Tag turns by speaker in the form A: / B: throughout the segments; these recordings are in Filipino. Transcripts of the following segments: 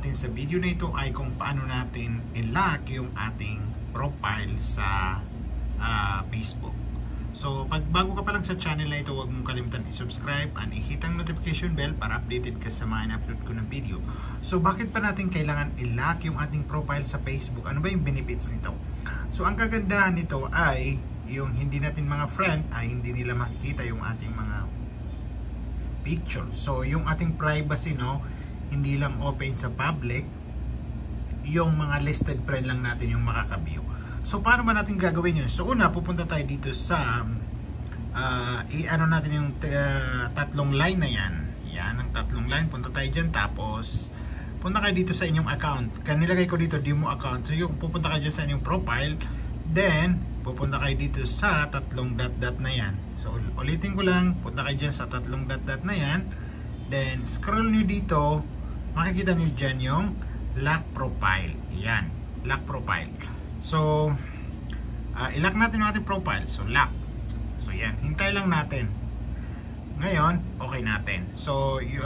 A: natin sa video na ito ay kung paano natin i-lock yung ating profile sa Facebook. So bago ka pa lang sa channel na ito, huwag mong kalimutan i-subscribe and i-hit ang notification bell para updated ka sa mga in-upload ko ng video. So bakit pa natin kailangan i-lock yung ating profile sa Facebook? Ano ba yung benefits nito? So ang kagandahan nito ay yung hindi natin mga friend ay hindi nila makikita yung ating mga picture. So yung ating privacy, no, hindi lang open sa public, yung mga listed friend lang natin yung makaka-view. So paano ba natin gagawin yun? So una, pupunta tayo dito sa i-ano natin yung tatlong line na yan. Yan ang tatlong line, punta tayo dyan, tapos punta kayo dito sa inyong account. Kanilagay ko dito demo account. So yung pupunta kayo dyan sa inyong profile, then pupunta kayo dito sa tatlong dot na yan. So ulitin ko lang, punta kayo dyan sa tatlong dot na yan, then scroll nyo dito, makikita nyo dyan yung lock profile. Yan, lock profile. So i-lock natin yung ating profile. So lock. So yan, hintay lang natin. Ngayon, okay natin. So you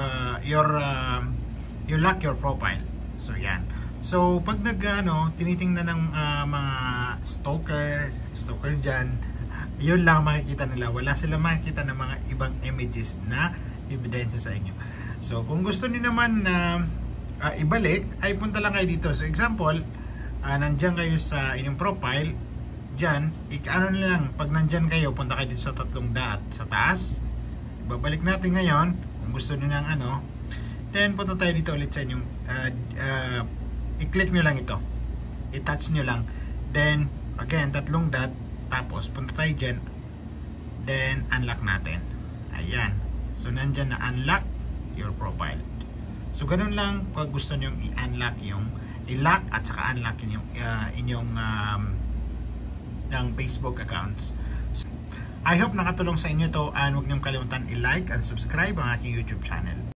A: lock your profile. So yan. So pag tinitingnan ng mga stalker dyan, yun lang makikita nila. Wala sila makikita ng mga ibang images na ebidensya sa inyo. So kung gusto niyo naman na ibalik, ay punta lang kayo dito. So example, nandyan kayo sa inyong profile, dyan, ano na lang, pag nandyan kayo, punta kayo dito sa tatlong dot sa taas. Babalik natin ngayon, kung gusto niyo ng then punta tayo dito ulit sa inyong i-click nyo lang ito, i-touch nyo lang, then again, tatlong dot, tapos punta tayo dyan, then unlock natin. Ayan. So nandyan na unlock your profile. So ganun lang pag gusto nyo i-unlock yung i-lock at saka unlockin yung inyong ng Facebook accounts. So, I hope nakatulong sa inyo to, and huwag niyong kalimutan i-like and subscribe ang aking YouTube channel.